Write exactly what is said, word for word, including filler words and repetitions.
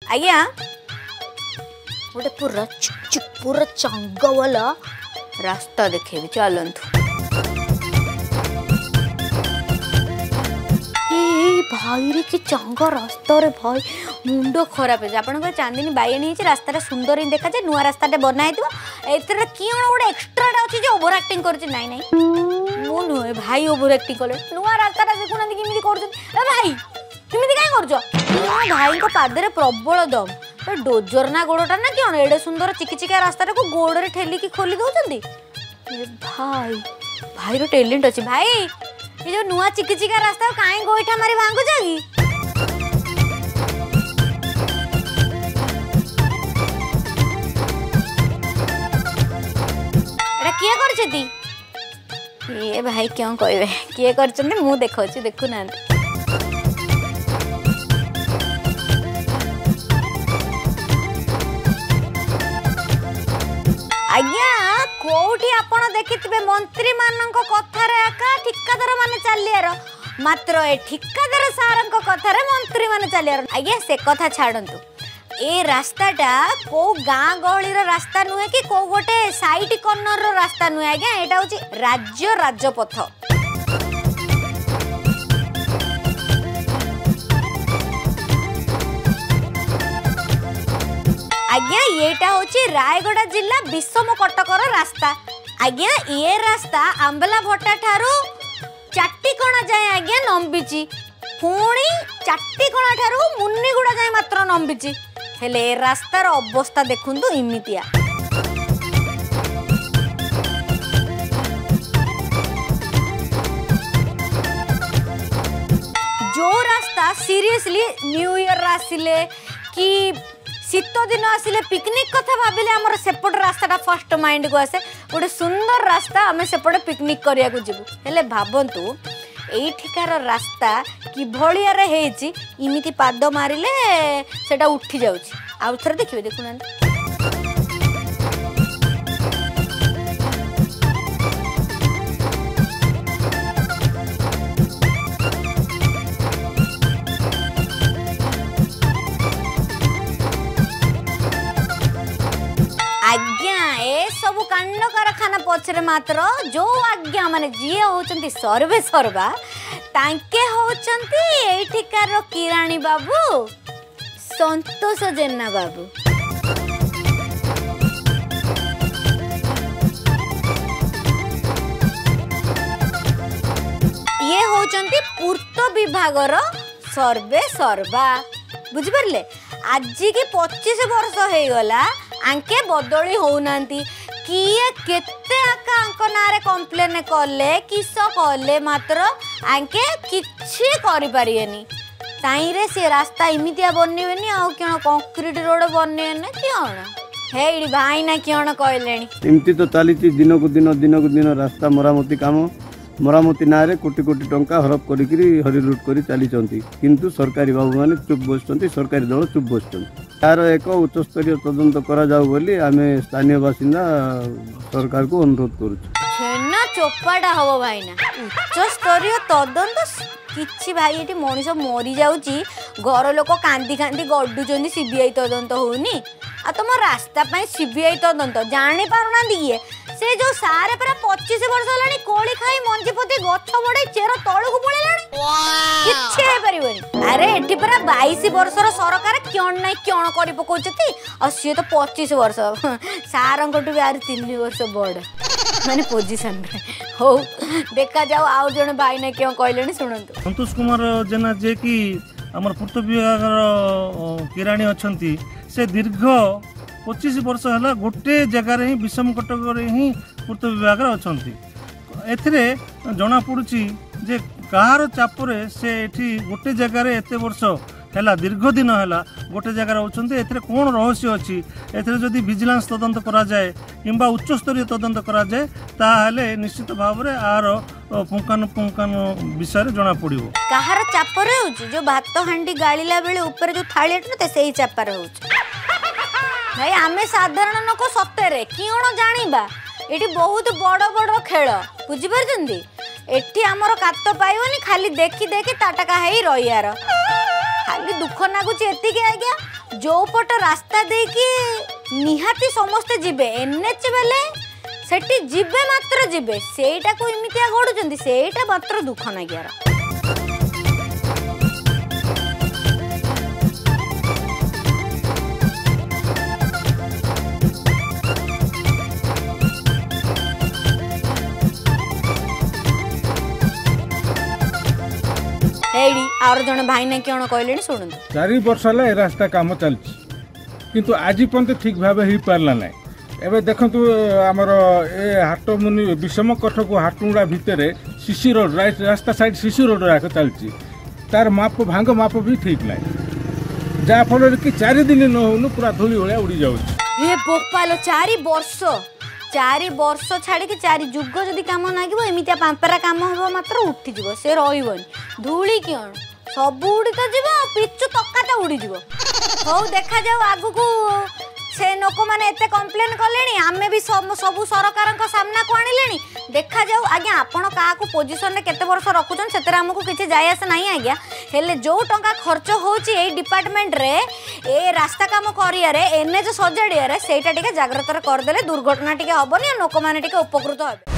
आज्ञा गोटे पूरा चुक चुक पूरा चंगा वाला रास्ता देखेबी चलतु। भाई रे कि चंगा रास्ता रे भाई मुंड खराब है आपण चांदनी बाइगणी रास्ता सुंदर ही देखा जाए नुआ रास्ता बनाई एथर कि गोटे एक्सट्रा अच्छी जो ओवर एक्टिंग कर नाई नाई मु नुहे भाई ओवर एक्टिंग कले नुआ रास्ता देखुना किमी कर भाई किमी कहीं कर भाई पादे प्रबल दम डोजर ना गोड़टा ना कौन एडे सुंदर चिकिचिका रास्ता को गोड़े ठेलिकी खोली दौरान भाई भाई रो टैलेंट अच्छी भाई ये जो नुआ चिकिचिका रास्ता कहीं गोईठा मारी भांगु जागी एटा किए करछती ये भाई क्यों कहबे किए करछन्ते मु देखौछि देखु ना आज्ञा कोठी आपण देखिथिबे मंत्री मानक कथारे आका ठिकादार माने चलियार मात्र ए ठिकादार सारंक कथारे मंत्री माने चलियार आज्ञा से कथा छाड़ंतु ए रास्ताटा को गाँ गहली रास्ता नुहे कि को गोटे साइड कॉर्नर रो रास्ता नुहे आज्ञा एटा होची राज्य राजपथ आज्ञा येटा होची रायगड़ा जिला विषम कटकर रास्ता आज्ञा ये रास्ता आंबला भट्टा ठारू चाटीकणा जाए आज्ञा नंबिची पुणी चाटीकणा ठारू मुन्नीगुड़ा जाए मात्र नंबिची हेले ए रास्तार अवस्था देखुंतु इमितिया जो रास्ता सीरियसली न्यू ईयर आसिले कि शीत दिन आसिले पिकनिक कथा भाविले आमर सेपट रास्ता फर्स्ट माइंड को आसे गोटे सुंदर रास्ता आम सेपट पिकनिक करिया को जीवु हेले भाबंतु एठिकार रास्ता कि भलिया रे हेची इमिति पाद मारिले सेटा उठी जाउची आउ थरे देखिबे देखुना आज्ञा ए सब कांड कारखाना पछरे मात्र जो आज्ञा माने जी होचंती सर्वे सर्वा तांके होचंती एठिकार किराणी बाबू संतोष जेना बाबू ये होचंती पूर्त विभागर सर्वे सर्वा बुझी परले आज की पच्चीस वर्ष हो गला आंके बदली होउनांती किए केते आका आंक नारे कंप्लेन कले किस कले मात्र आंके किछि करि परियेनी ताई रे से रास्ता इमितिया बनिवेनी आ केन कंक्रीट रोड बनिवेनी केन हेडी भाई ना केन कहलेनी इमती तो चालीची दिन को दिन दिन को दिन रास्ता मरामती काम मरामती नारे कोटी कोटी टंका हरप करिकरी हरिलुट करी चली किंतु सरकारी बाबू माने चुप बसचंती सरकारी दल चुप बसचंती तार एक उच्च स्तरीय तदंत करा जाऊ बोली आमे स्थानीय बासिंदा सरकार को अनुरोध करूछु छेना चोपाटा हबो भाईना उच्च स्तरीय तदंत किछि भाई एटी मनीष मरी जाउची घर लोक कांदी कांदी गडुचंदी सीबीआई तदंत होनी आ तुम रास्ता पाई सीबीआई तदंत जानि पारुना दिए से जो सारे पूरा पच्चीस वर्ष होलानी कोली खाई मंजी पोती गछ बड़े चेर तळु को पळेलानी किछि हे परिबनी अरे एठी पूरा बाईस वर्षर सरकार क्यों नै क्यों करि पकोचती आ से तो पच्चीस वर्ष सारंगटु यार तीन वर्ष बड़ माने पोजीशन रे हो देखा जाओ आउ जण भाई ने क्यों कहलेनी सुनंतु संतोष कुमार जेना जे कि हमर पूर्त विभागर किराणी अछंती से दीर्घ पच्चीस वर्ष है गोटे जगार ही विषम कटक ही पूर्त विभाग अच्छा एथिरे जना पड़ुची जे कहार चापरे से एठी गोटे जगार एत वर्ष है दीर्घ दिन है गोटे जगार होती एथिरे कौन रहस्य अच्छी एथिरे जदि विजिलेंस तदंत करा जाए किंबा उच्च स्तरीय तदंत करा जाए ताहले निश्चित भाव में आर पुंखानु पुंखानु विषय जना पड़ो कहार चापर हो जो भात हांडी गाड़िला बेले ऊपर जो थाली से ही चापर हो भाई आमे साधारण लोक सतरे किण जानिबा एटी बहुत बड़ बड़ खेल बुझी पारछंती एटी हमर कात पाइबनी खाली देखी देखी ताटका हेई रहियार खाली दुख नागुची एतिके आज्ञा जो पट रास्ता देकी निहाती समस्ते जिबे एनएच बेले सेठी जिबे मात्र जिबे सेटा को इमितिया गडुचंदी सेटा मात्र दुख नागियार। एडी आर जण भाई ना कोन कहलेनी सुनन चार वर्ष है ए रास्ता काम चलछि किंतु आज पर्यंत ठीक भाव हो पारला ना। एबे देखंतु हमर ए हाट मुनि विषम कठ को हाटुंडा भितर सीसी रोड रास्ता साइड सीसी रोड राख चलछि तार माप भांग माप भी ठीक ना जा फल कि चार दिन न होनु पूरा धूली भलिया उड़ी जाउ। हे बोपालो चार वर्ष चार वर्ष छाड़ी कि चार जुग जदि काम नागिबो एमितिया पांपरा काम हो मात्र उठी जीवो से रहिबोनी धूली किण सब उड़ी तो जीवो पिचु तक्काटा उड़ी जीवो। हो देखा जाऊ आगु को से लोक मैंने एते कंप्लेन कलेनी आमे भी सब सबु सरकार को सामना को आनिलेनी देखा जाऊ आज्ञा आपण का पोजिशन रे केते वर्ष रखुछन सेतरे हमको किछि जाय आसे नाही आज्ञा हेले जो टंका खर्च होची ए डिपार्टमेंट रे ए रास्ता काम करिया रे एनएच सजाडिया रे सेटा टिके जाग्रत रे कर देले दुर्घटना टिके हबनी लोक माने टिके उपकृत हेबे।